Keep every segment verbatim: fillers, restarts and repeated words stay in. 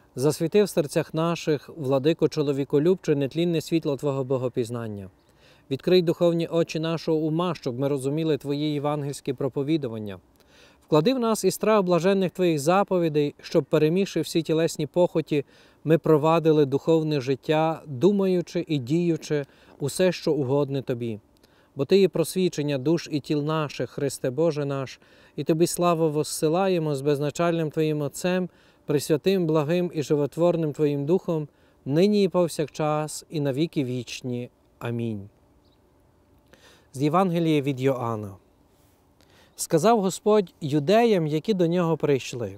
Засвіти в серцях наших, владико чоловіколюбче, нетлінне світло Твого богопізнання. Відкрий духовні очі нашого ума, щоб ми розуміли Твої євангельські проповідування. Вклади в нас і страх блаженних Твоїх заповідей, щоб, перемігши всі тілесні похоті, ми провадили духовне життя, думаючи і діючи усе, що угодне Тобі. Бо Ти є просвічення душ і тіл наших, Христе Боже наш, і Тобі славу воссилаємо з безначальним Твоїм Отцем, пресвятим, благим і животворним Твоїм Духом, нині і повсякчас, і навіки вічні. Амінь. З Євангелія від Йоанна. Сказав Господь юдеям, які до Нього прийшли: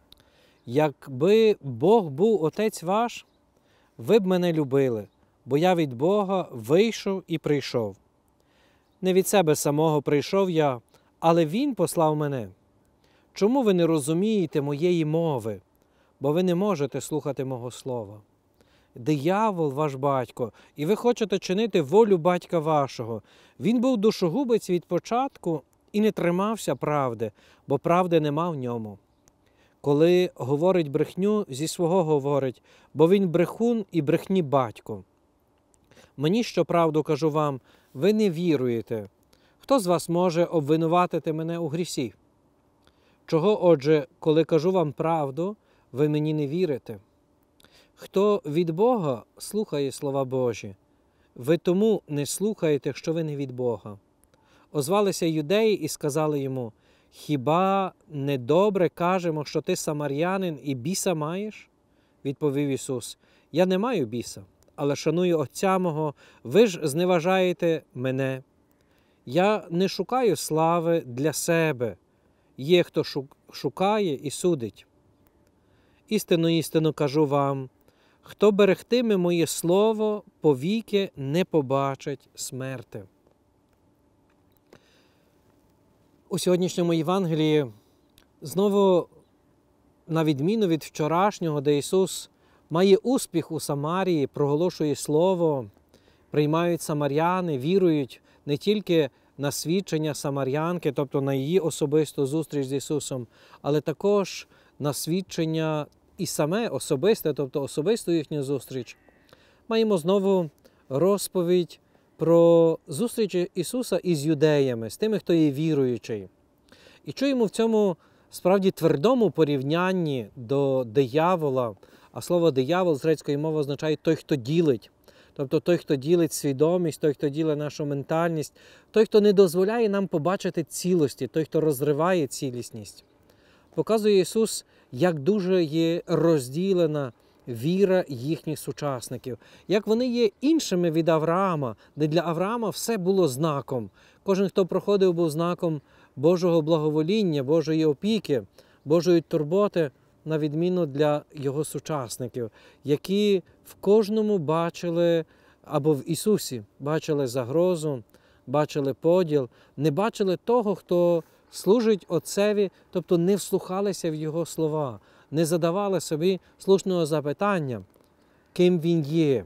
«Якби Бог був Отець ваш, ви б мене любили, бо я від Бога вийшов і прийшов. Не від себе самого прийшов я, але Він послав мене. Чому ви не розумієте моєї мови? Бо ви не можете слухати мого слова. Диявол, ваш батько, і ви хочете чинити волю батька вашого. Він був душогубець від початку і не тримався правди, бо правди нема в ньому. Коли говорить брехню, зі свого говорить, бо він брехун і брехні батько. Мені, що правду кажу вам, ви не віруєте. Хто з вас може обвинуватити мене у грісі? Чого, отже, коли кажу вам правду, ви мені не вірите? Хто від Бога слухає слова Божі? Ви тому не слухаєте, що ви не від Бога. Озвалися юдеї і сказали йому: «Хіба не добре кажемо, що ти самарянин і біса маєш?» Відповів Ісус: «Я не маю біса, але шаную Отця мого, ви ж зневажаєте мене. Я не шукаю слави для себе, є хто шукає і судить. Істинно, істинно кажу вам, хто берегтиме моє слово, повіки не побачить смерти». У сьогоднішньому Євангелії знову, на відміну від вчорашнього, де Ісус має успіх у Самарії, проголошує Слово, приймають самаряни, вірують не тільки на свідчення самарянки, тобто на її особисту зустріч з Ісусом, але також на свідчення і саме особисте, тобто особисту їхню зустріч. Маємо знову розповідь про зустріч Ісуса із юдеями, з тими, хто є віруючий. І чуємо в цьому справді твердому порівнянні до диявола, а слово диявол з грецької мови означає той, хто ділить. Тобто той, хто ділить свідомість, той, хто ділить нашу ментальність, той, хто не дозволяє нам побачити цілості, той, хто розриває цілісність. Показує Ісус, як дуже є розділена віра їхніх сучасників, як вони є іншими від Авраама, де для Авраама все було знаком. Кожен, хто проходив, був знаком Божого благовоління, Божої опіки, Божої турботи, на відміну для його сучасників, які в кожному бачили, або в Ісусі бачили загрозу, бачили поділ, не бачили того, хто служить Отцеві, тобто не вслухалися в Його слова, не задавали собі слушного запитання, ким Він є.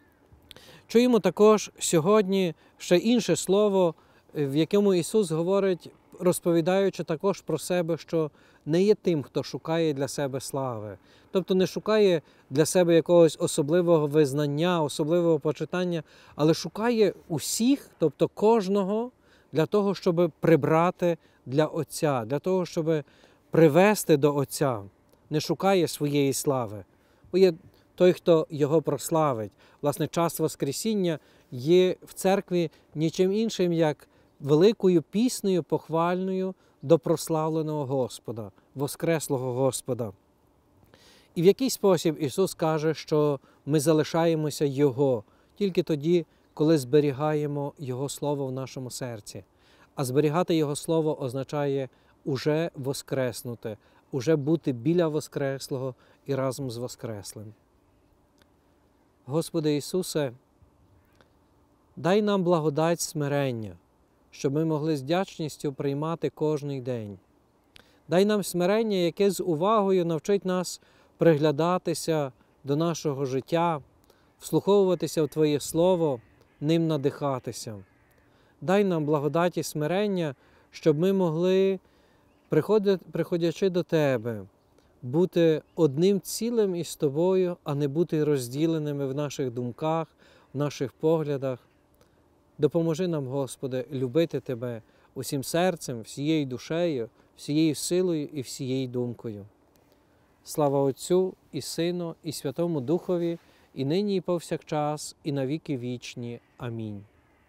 Чуємо також сьогодні ще інше слово, в якому Ісус говорить, розповідаючи також про себе, що не є тим, хто шукає для себе слави. Тобто не шукає для себе якогось особливого визнання, особливого почитання, але шукає усіх, тобто кожного, для того, щоб прибрати для Отця, для того, щоб привести до Отця. Не шукає своєї слави, бо є той, хто його прославить. Власне, час Воскресіння є в церкві нічим іншим, як великою піснею похвальною до прославленого Господа, воскреслого Господа. І в який спосіб Ісус каже, що ми залишаємося Його тільки тоді, коли зберігаємо Його Слово в нашому серці. А зберігати Його Слово означає уже воскреснути, уже бути біля Воскреслого і разом з Воскреслим. Господи Ісусе, дай нам благодать смирення, щоб ми могли з вдячністю приймати кожний день. Дай нам смирення, яке з увагою навчить нас приглядатися до нашого життя, вслуховуватися в Твоє Слово, ним надихатися. Дай нам благодаті смирення, щоб ми могли, приходячи до Тебе, бути одним цілим із Тобою, а не бути розділеними в наших думках, в наших поглядах. Допоможи нам, Господи, любити Тебе усім серцем, всією душею, всією силою і всією думкою. Слава Отцю і Сину, і Святому Духові, і нині, і повсякчас, і на віки вічні. Амінь.